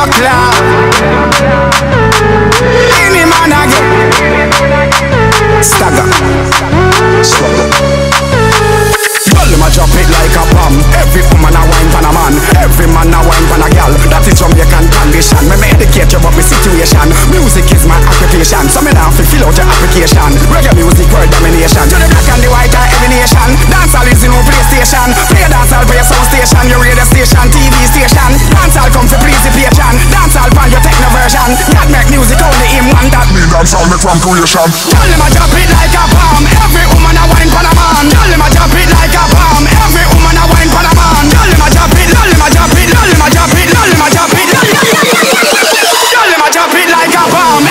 no clock. Any man again. Stagger. Swagger. Girl, them a drop it like a bomb. Every woman a wine pan a man. Every man a wine pan a gal. That is Jamaican condition. Me educate you about my situation. Music is my occupation, so me now fill out your application. Reggae music world domination. To the black and the white are every nation. Dancehall is the new PlayStation. Play dancehall for your sound station, your radio station, TV station. Dancehall come to please the patron. Dancehall pan your techno version. God make music only him one that. Me dancehall make from creation. Tell them a drop it like a bomb. Every woman a wine pan a man. Tell them a drop it like a bomb. Every woman a wine pan a man. Tell them a drop it, tell them a drop it, tell them a drop it, tell them a drop it, tell them a drop it like a bomb.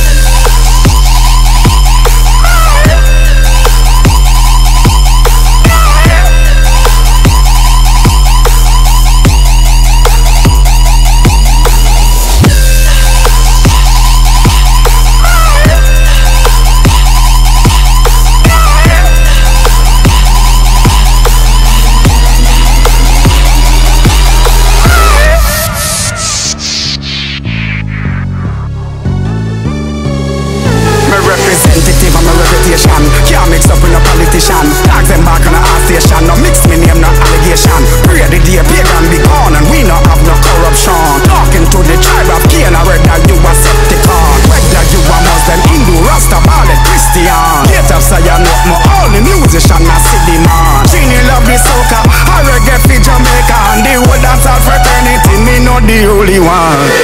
Representative, I'm a reputation. Can't mix up with no politician. Tag them back on a art station. No mix me name, no allegation. Pray the day pagan be gone, and we no have no corruption. Talking to the tribe of Cain, I read that you a Septicon. Whether you a Muslim, Hindu, Rastafari, Christian. Get up, say you know more. All the musician, I see the man. Genie love the soca, I reggae for Jamaica, and the whole dancehall fraternity. Me not the only one.